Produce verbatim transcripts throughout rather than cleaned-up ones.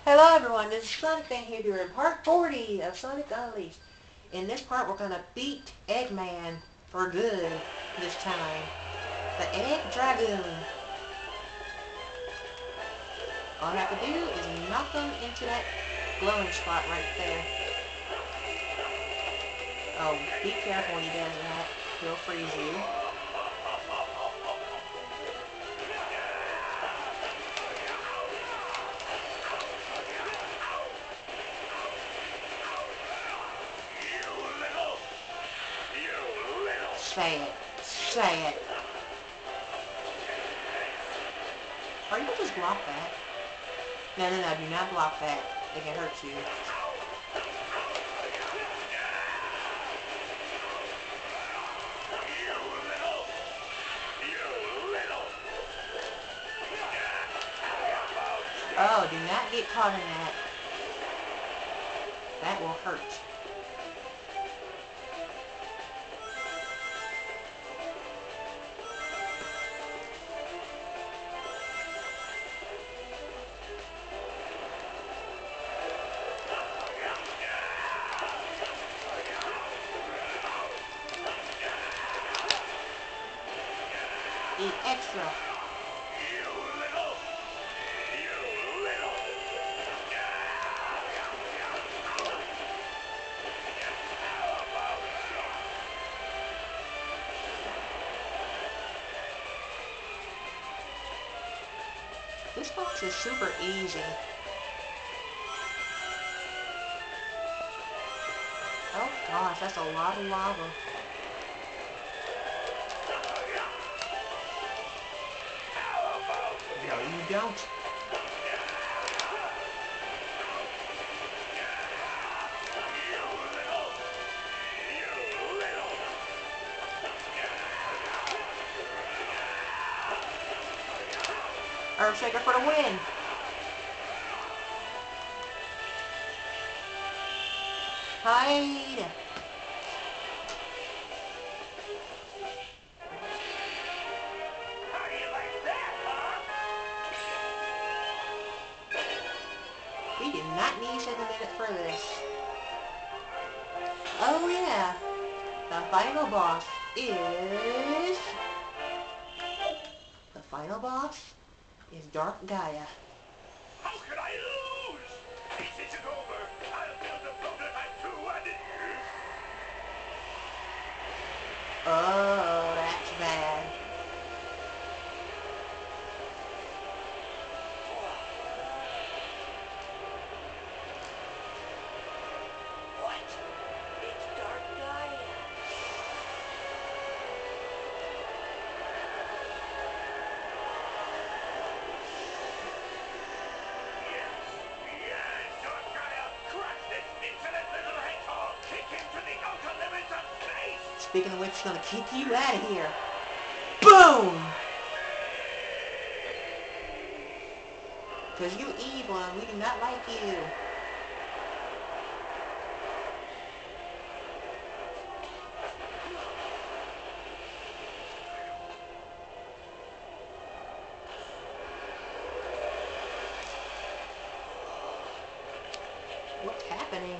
Hello everyone, this is Sonic Fan here doing part forty of Sonic Unleashed. In this part we're gonna beat Eggman for good this time. The Egg Dragoon. All I have to do is knock him into that glowing spot right there. Oh, be careful when he does that. He'll freeze you. Say it. Say it. Or you can just block that. No, no, no, do not block that. It can hurt you. Oh, do not get caught in that. That will hurt. Eat extra. You little, you little. This box is super easy. Oh gosh, that's a lot of lava. No, you don't. Earthshaker for the win. Hide. We did not need seven minutes for this. Oh yeah, the final boss is... The final boss is Dark Gaia. How could I lose? This isn't over. I'll build a prototype too, and it... Oh, that's bad. What? It's Dark Gaia. Yes, yes, Dark Gaia. Crush this insolent little hedgehog. Kick him to the outer limits of space. Speaking of which, it's gonna kick you out of here. Boom! Cause you evil and we do not like you. What's happening?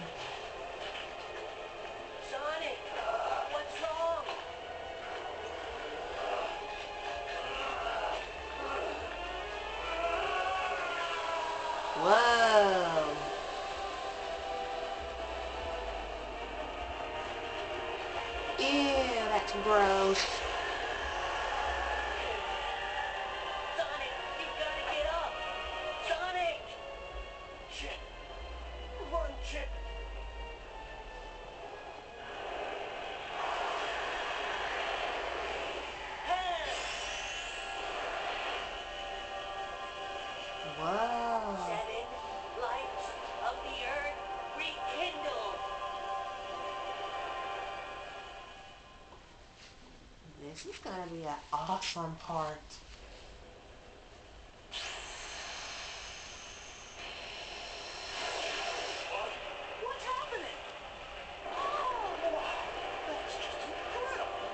Sonic, what's wrong? Whoa! Ew, that's gross. Sonic, you gotta get up. Sonic! Chip. Run, Chip. Whoa. Seven lights of the earth rekindled. This is gonna be an awesome part. What? What's happening? Oh, that's just incredible.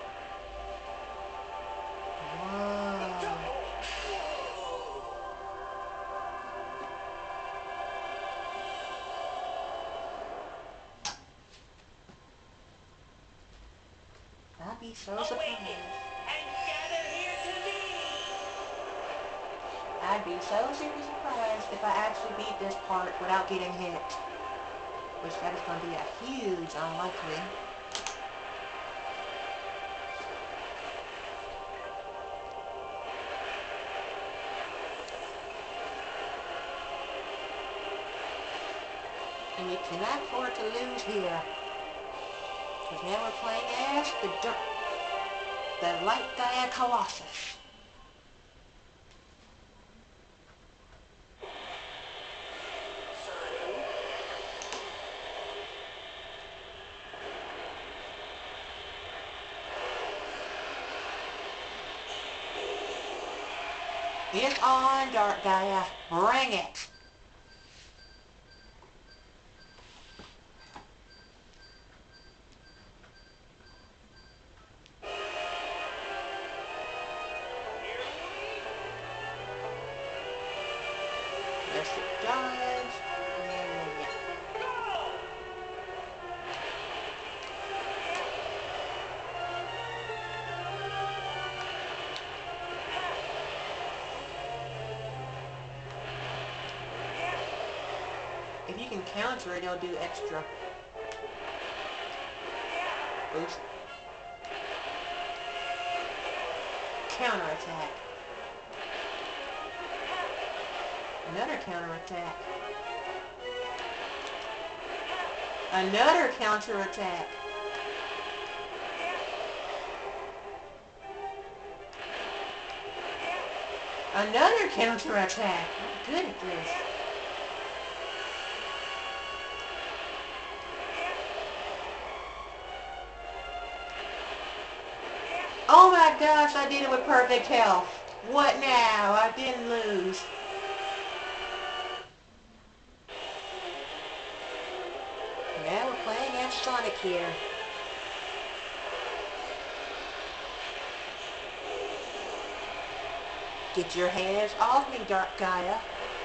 Whoa. Double. Whoa. be so Awaken surprised. and gather here to me. I'd be so super surprised if I actually beat this part without getting hit. Which that is going to be a huge unlikely. And you cannot afford to lose here. Because now we're playing as the dirt, the Light Gaia Colossus. It's on, Dark Gaia. Bring it. Yes, it does. Yeah. If you can counter it, it'll do extra boost. Counter attack. Another counter attack. Another counter attack. Another counter attack. I'm good at this. Oh my gosh, I did it with perfect health. What now? I didn't lose. Yeah, we're playing as Sonic here. Get your hands off me, Dark Gaia.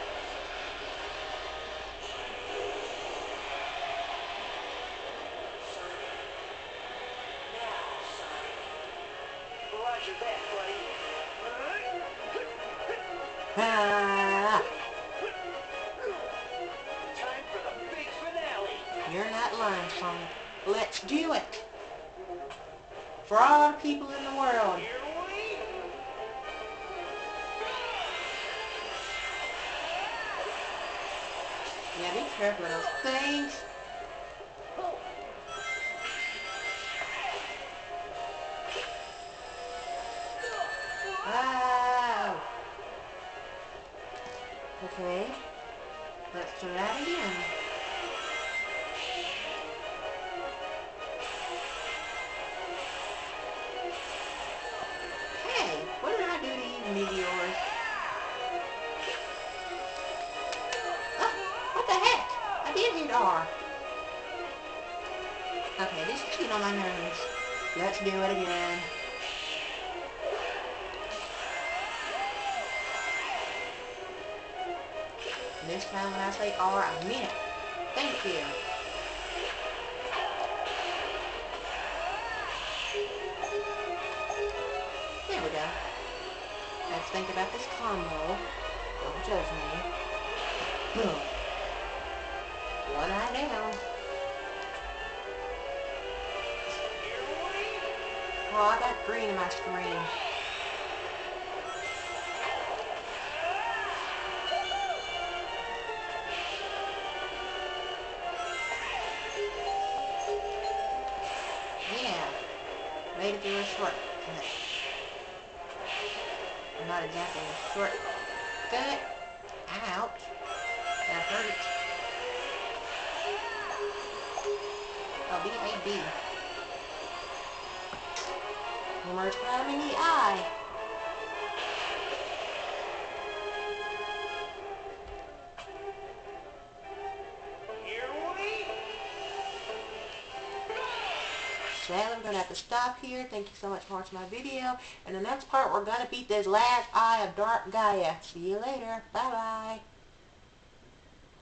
Roger that, buddy. Ah, Time for the big finale. you're not lying, Sonic. Let's do it. For all the people in the world. Here we Yeah, be careful of those things. Wow. Okay. Let's try that again. Hey, what did I do to you, meteors? Oh, what the heck? I did hit R. Okay, this is getting on my nerves. Let's do it again. And this time when I say R, I mean it. Thank you. There we go. Let's think about this combo. Don't judge me. Boom. One eye down. Oh, I got green in my screen. Yeah. Way to do a shortcut. Not exactly a shortcut. Ouch. That hurts. Oh, B A B. One more time in the eye. Sadly, I'm going to have to stop here. Thank you so much for watching my video. In the next part, we're going to beat this last eye of Dark Gaia. See you later. Bye-bye.